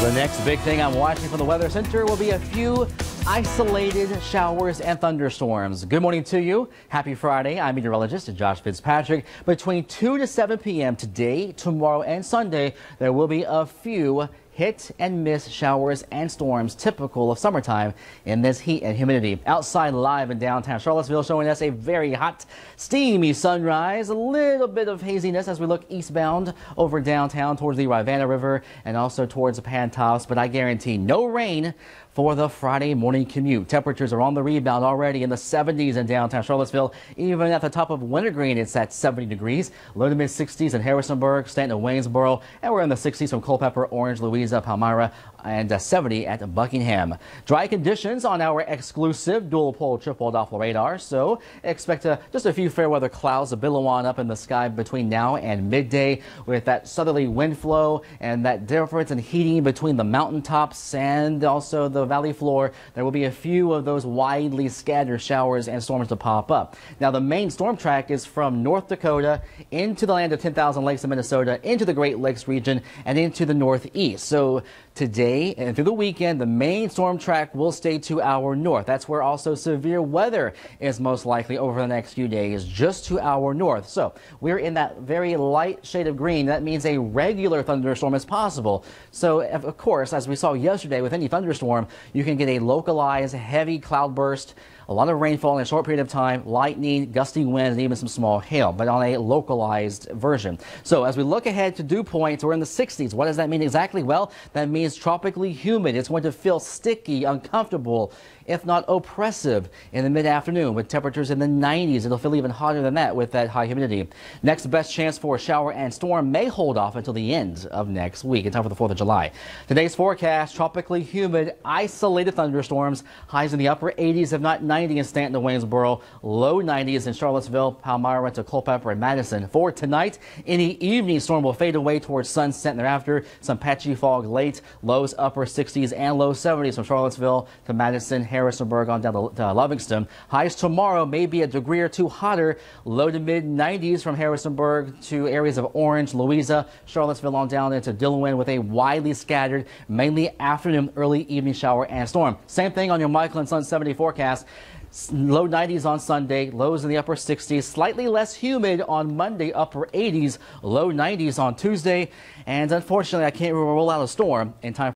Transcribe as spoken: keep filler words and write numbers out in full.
The next big thing I'm watching from the Weather Center will be a few isolated showers and thunderstorms. Good morning to you. Happy Friday. I'm meteorologist Josh Fitzpatrick. Between two to seven p m today, tomorrow, and Sunday, there will be a few hit and miss showers and storms typical of summertime in this heat and humidity. Outside live in downtown Charlottesville, showing us a very hot, steamy sunrise. A little bit of haziness as we look eastbound over downtown towards the Rivanna River and also towards the Pantops, but I guarantee no rain for the Friday morning commute. Temperatures are on the rebound already in the seventies in downtown Charlottesville. Even at the top of Wintergreen, it's at seventy degrees. Low to mid sixties in Harrisonburg, Stanton, Waynesboro, and we're in the sixties from Culpeper, Orange, Louisa, Palmyra, and uh, seventy at Buckingham. Dry conditions on our exclusive dual pole triple Doppler radar, so expect uh, just a few fair weather clouds to billow on up in the sky between now and midday with that southerly wind flow and that difference in heating between the mountaintops and also the valley floor. There will be a few of those widely scattered showers and storms to pop up. Now, the main storm track is from North Dakota into the land of ten thousand lakes in Minnesota, into the Great Lakes region, and into the northeast. So today and through the weekend, the main storm track will stay to our north. That's where also severe weather is most likely over the next few days, just to our north. So we're in that very light shade of green. That means a regular thunderstorm is possible. So, of course, as we saw yesterday with any thunderstorm, you can get a localized heavy cloudburst, a lot of rainfall in a short period of time, lightning, gusting winds, and even some small hail, but on a localized version. So as we look ahead to dew points, we're in the sixties. What does that mean exactly? Well, that means tropically humid. It's going to feel sticky, uncomfortable, if not oppressive in the mid-afternoon with temperatures in the nineties. It'll feel even hotter than that with that high humidity. Next best chance for a shower and storm may hold off until the end of next week in time for the fourth of July. Today's forecast, tropically humid, isolated thunderstorms, highs in the upper eighties, if not ninety in Stanton and Waynesboro, low nineties in Charlottesville, Palmyra to Culpeper and Madison. For tonight, any evening storm will fade away towards sunset and thereafter some patchy fog late, lows upper sixties and low seventies from Charlottesville to Madison, Harrisonburg on down to uh, Livingston. Highs tomorrow may be a degree or two hotter, low to mid nineties from Harrisonburg to areas of Orange, Louisa, Charlottesville on down into Dillon with a widely scattered, mainly afternoon, early evening shower and storm. Same thing on your Michael and Son seventy forecast. Low nineties on Sunday, lows in the upper sixties, slightly less humid on Monday, upper eighties, low nineties on Tuesday. And unfortunately, I can't rule out a storm in time.